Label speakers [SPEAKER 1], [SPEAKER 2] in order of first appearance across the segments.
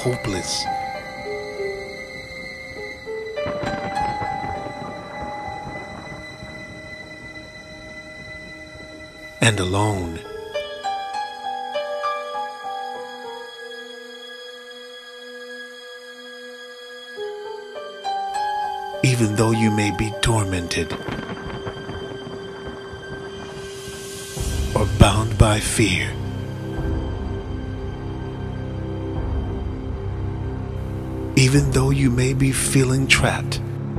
[SPEAKER 1] hopeless and alone. Even though you may be tormented or bound by fear, even though you may be feeling trapped,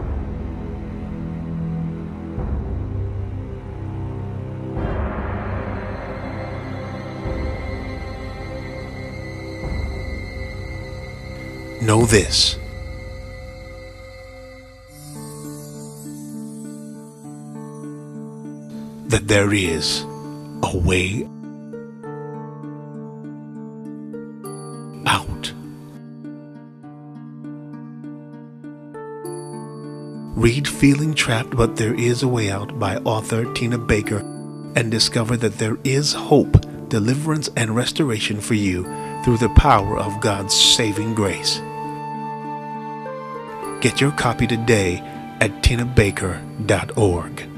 [SPEAKER 1] know this: that there is a way out. Read Feeling Trapped But There Is a Way Out by author Tina Baker and discover that there is hope, deliverance, and restoration for you through the power of God's saving grace. Get your copy today at tinabaker.org.